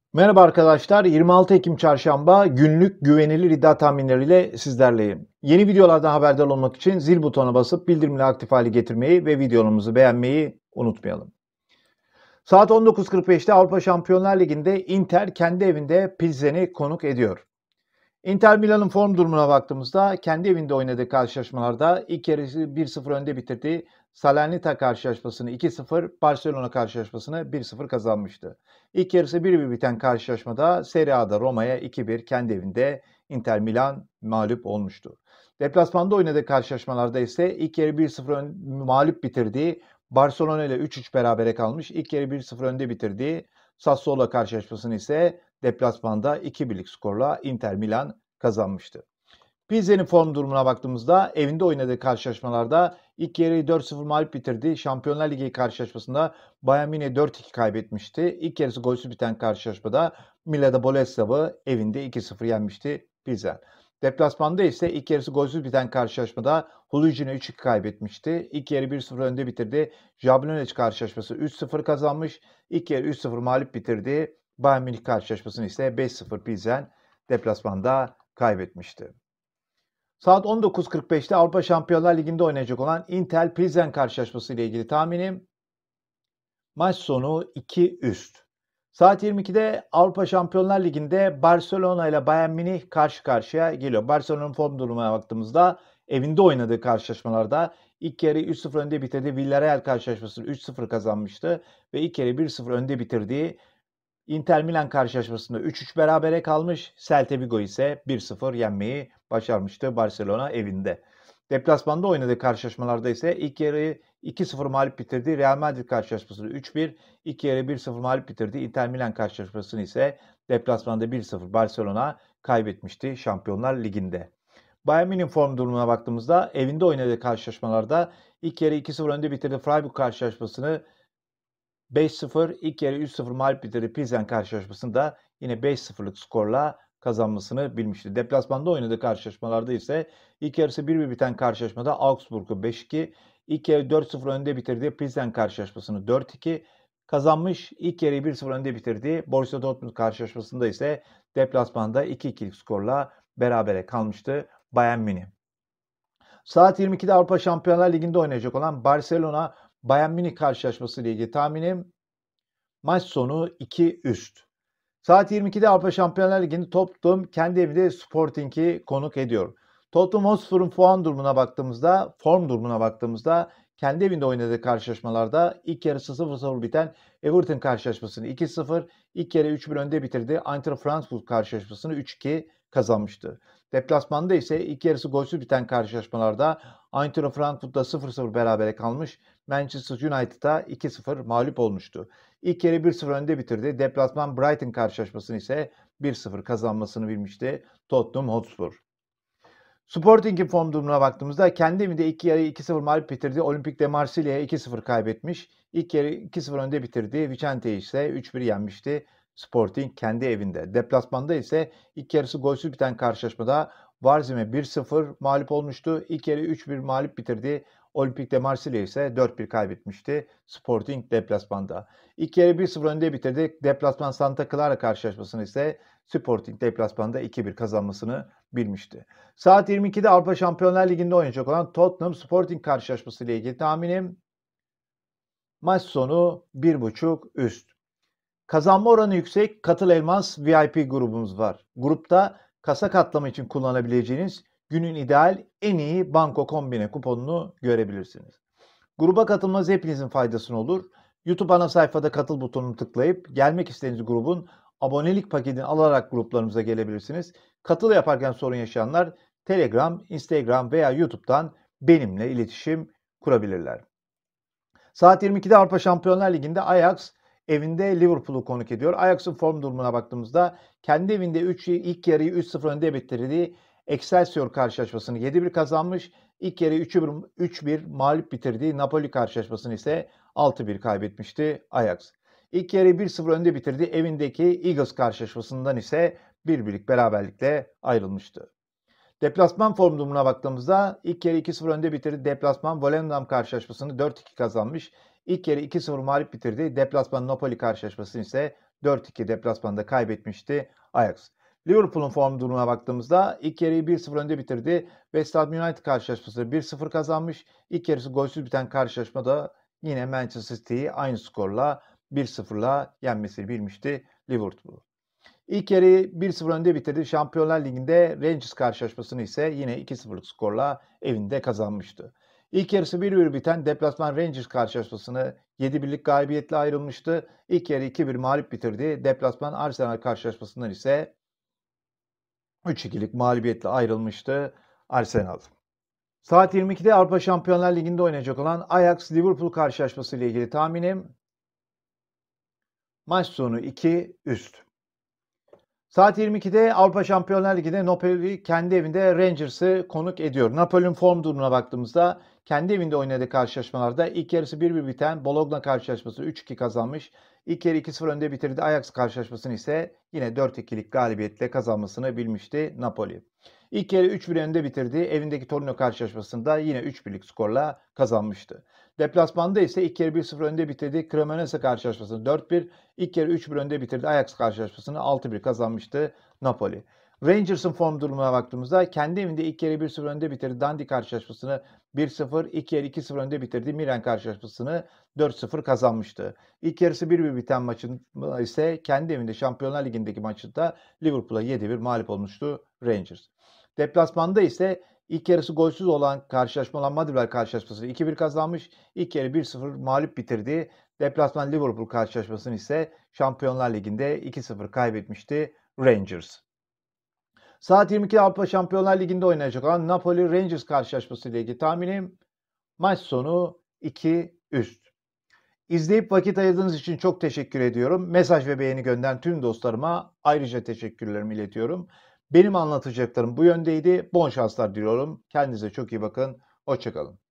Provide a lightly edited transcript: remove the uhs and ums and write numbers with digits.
Merhaba arkadaşlar, 26 Ekim Çarşamba günlük güvenilir iddia tahminleriyle sizlerleyim. Yeni videolardan haberdar olmak için zil butonuna basıp bildirimleri aktif hale getirmeyi ve videomuzu beğenmeyi unutmayalım. Saat 19.45'te Avrupa Şampiyonlar Ligi'nde Inter kendi evinde Pilsen'i konuk ediyor. Inter Milan'ın form durumuna baktığımızda kendi evinde oynadığı karşılaşmalarda ilk yarısı 1-0 önde bitirdiği Salernitana karşılaşmasını 2-0, Barcelona karşılaşmasını 1-0 kazanmıştı. İlk yarısı 1-1 biten karşılaşmada Serie A'da Roma'ya 2-1 kendi evinde Inter Milan mağlup olmuştu. Deplasmanda oynadığı karşılaşmalarda ise ilk yarı 1-0 mağlup bitirdiği Barcelona ile 3-3 berabere kalmış. İlk yarı 1-0 önde bitirdiği Sassuolo karşılaşmasını ise deplasmanda 2-1'lik skorla Inter Milan kazanmıştı. Pizza'nın form durumuna baktığımızda evinde oynadığı karşılaşmalarda ilk yarıyı 4-0 mağlup bitirdi. Şampiyonlar Ligi karşılaşmasında Bayern Münih 4-2 kaybetmişti. İlk yarısı golsüz biten karşılaşmada Milada Boleslav'ı evinde 2-0 yenmişti Pizza. Deplasmanda ise ilk yarısı golsüz biten karşılaşmada Hulucine 3-2 kaybetmişti. İlk yarı 1-0 önde bitirdi. Jablonec karşılaşması 3-0 kazanmış. İlk yarı 3-0 mağlup bitirdi. Bayern Münih karşılaşmasını ise 5-0 Pilsen deplasmanda kaybetmişti. Saat 19.45'te Avrupa Şampiyonlar Ligi'nde oynayacak olan Inter Pilsen karşılaşması ile ilgili tahminim maç sonu 2 üst. Saat 22'de Avrupa Şampiyonlar Ligi'nde Barcelona ile Bayern Münih karşı karşıya geliyor. Barcelona'nın form durumuna baktığımızda evinde oynadığı karşılaşmalarda ilk yarı 3-0 önde bitirdiği Villarreal karşılaşmasını 3-0 kazanmıştı ve ilk yarı 1-0 önde bitirdiği Inter Milan karşılaşmasında 3-3 berabere kalmış. Celta Vigo ise 1-0 yenmeyi başarmıştı Barcelona evinde. Deplasmanda oynadığı karşılaşmalarda ise ilk yarıyı 2-0 mağlup bitirdiği Real Madrid karşılaşmasını 3-1, ilk yarı 1-0 mağlup bitirdiği Inter Milan karşılaşmasını ise deplasmanda 1-0 Barcelona kaybetmişti Şampiyonlar Ligi'nde. Bayern Münih'in form durumuna baktığımızda evinde oynadığı karşılaşmalarda ilk yarı 2-0 önde bitirdiği Freiburg karşılaşmasını 5-0, ilk yarı 3-0 mağlup bitirdiği Pilsen karşılaşmasında yine 5-0'lık skorla kazanmasını bilmişti. Deplasmanda oynadığı karşılaşmalarda ise ilk yarısı 1-1 biten karşılaşmada Augsburg'u 5-2, ilk yarı 4-0 önde bitirdiği Pilsen karşılaşmasını 4-2 kazanmış. İlk yarıyı 1-0 önde bitirdiği Borussia Dortmund karşılaşmasında ise deplasmanda 2-2'lik skorla berabere kalmıştı Bayern Münih. Saat 22'de Avrupa Şampiyonlar Ligi'nde oynayacak olan Barcelona Bayern Münih karşılaşması ile ilgili tahminim maç sonu 2 üst. Saat 22'de Avrupa Şampiyonlar Ligi'nde Tottenham kendi evinde Sporting'i konuk ediyor. Tottenham Hotspur'un form durumuna baktığımızda kendi evinde oynadığı karşılaşmalarda ilk yarısı 0-0 biten Everton karşılaşmasını 2-0, ilk yarı 3-1 önde bitirdi. Eintracht Frankfurt karşılaşmasını 3-2 kazanmıştı. Deplasmanda ise ilk yarısı golsüz biten karşılaşmalarda Eintracht Frankfurt'ta 0-0 berabere kalmış, Manchester United'a 2-0 mağlup olmuştu. İlk yarı 1-0 önde bitirdi. Deplasman Brighton karşılaşmasını ise 1-0 kazanmasını bilmişti Tottenham Hotspur. Sporting'in form durumuna baktığımızda kendi evinde ilk yarı 2-0 mağlup bitirdi. Olympique de Marsilya'ya 2-0 kaybetmiş. İlk yarı 2-0 önde bitirdi. Vicente'yi ise 3-1 yenmişti Sporting kendi evinde. Deplasmanda ise ilk yarısı golsüz biten karşılaşmada Varzim'e 1-0 mağlup olmuştu. İlk yarı 3-1 mağlup bitirdi. Olympique de Marsilya ise 4-1 kaybetmişti Sporting deplasmanda. İlk yarı 1-0 önde bitirdi. Deplasman Santa Clara karşılaşmasını ise Sporting deplasmanda 2-1 kazanmasını bilmişti. Saat 22'de Avrupa Şampiyonlar Ligi'nde oynayacak olan Tottenham Sporting karşılaşması ile ilgili tahminim maç sonu 1.5 üst. Kazanma oranı yüksek Katıl Elmas VIP grubumuz var. Grupta kasa katlama için kullanabileceğiniz günün ideal en iyi banko kombine kuponunu görebilirsiniz. Gruba katılmanız hepinizin faydasına olur. YouTube ana sayfada katıl butonunu tıklayıp gelmek istediğiniz grubun abonelik paketini alarak gruplarımıza gelebilirsiniz. Katıl yaparken sorun yaşayanlar Telegram, Instagram veya YouTube'dan benimle iletişim kurabilirler. Saat 22'de Avrupa Şampiyonlar Ligi'nde Ajax evinde Liverpool'u konuk ediyor. Ajax'ın form durumuna baktığımızda kendi evinde ilk yarıyı 3-0 önde bitirdiği Excelsior karşılaşmasını 7-1 kazanmış. İlk yarı 3-1 mağlup bitirdiği Napoli karşılaşmasını ise 6-1 kaybetmişti Ajax. İlk yarı 1-0 önde bitirdiği evindeki Eagles karşılaşmasından ise 1-1'lik beraberlikle ayrılmıştı. Deplasman form durumuna baktığımızda ilk yarı 2-0 önde bitirdi. Deplasman Volendam karşılaşmasını 4-2 kazanmış. İlk yarı 2-0 mağlup bitirdi. Deplasman Napoli karşılaşmasını ise 4-2 deplasmanda kaybetmişti Ajax. Liverpool'un form durumuna baktığımızda ilk yarıyı 1-0 önde bitirdi. West Ham United karşılaşmasını 1-0 kazanmış. İlk yarısı golsüz biten karşılaşmada yine Manchester City'yi aynı skorla 1-0'la yenmesini bilmişti Liverpool. İlk yarıyı 1-0 önde bitirdi. Şampiyonlar Ligi'nde Rangers karşılaşmasını ise yine 2-0'lık skorla evinde kazanmıştı. İlk yarısı 1-1 biten deplasman Rangers karşılaşmasını 7-1'lik galibiyetle ayrılmıştı. İlk yarı 2-1 mağlup bitirdi. Deplasman Arsenal karşılaşmasından ise 3-2'lik mağlubiyetle ayrılmıştı Arsenal. Saat 22'de Avrupa Şampiyonlar Ligi'nde oynayacak olan Ajax-Liverpool karşılaşması ile ilgili tahminim maç sonu 2 üst. Saat 22'de Avrupa Şampiyonlar Ligi'nde Napoli kendi evinde Rangers'ı konuk ediyor. Napoli'nin form durumuna baktığımızda kendi evinde oynadığı karşılaşmalarda ilk yarısı 1-1 biten Bologna karşılaşması 3-2 kazanmış. İlk yarı 2-0 önde bitirdi. Ajax karşılaşmasını ise yine 4-2'lik galibiyetle kazanmasını bilmişti Napoli. İlk yarı 3-1 önde bitirdi. Evindeki Torino karşılaşmasında yine 3-1'lik skorla kazanmıştı. Deplasmanda ise ilk yarı 1-0 önde bitirdi. Cremonese karşılaşmasını 4-1, ilk yarı 3-1 önde bitirdi. Ajax karşılaşmasını 6-1 kazanmıştı Napoli. Rangers'ın form durumuna baktığımızda kendi evinde ilk yarı 1-0 önde bitirdi. Dundee karşılaşmasını 1-0, ilk yarı 2-0 önde bitirdi. Milan karşılaşmasını 4-0 kazanmıştı. İlk yarısı 1-1 biten maçın ise kendi evinde Şampiyonlar Ligi'ndeki maçında Liverpool'a 7-1 mağlup olmuştu Rangers. Deplasmanda ise İlk yarısı golsüz olan karşılaşma olan Madrid karşılaşmasını 2-1 kazanmış. İlk yarı 1-0 mağlup bitirdi. Deplasman Liverpool karşılaşmasını ise Şampiyonlar Ligi'nde 2-0 kaybetmişti Rangers. Saat 22'de Avrupa Şampiyonlar Ligi'nde oynayacak olan Napoli Rangers karşılaşması ile ilgili tahminim maç sonu 2 üst. İzleyip vakit ayırdığınız için çok teşekkür ediyorum. Mesaj ve beğeni gönderen tüm dostlarıma ayrıca teşekkürlerimi iletiyorum. Benim anlatacaklarım bu yöndeydi. Bol şanslar diliyorum. Kendinize çok iyi bakın. Hoşça kalın.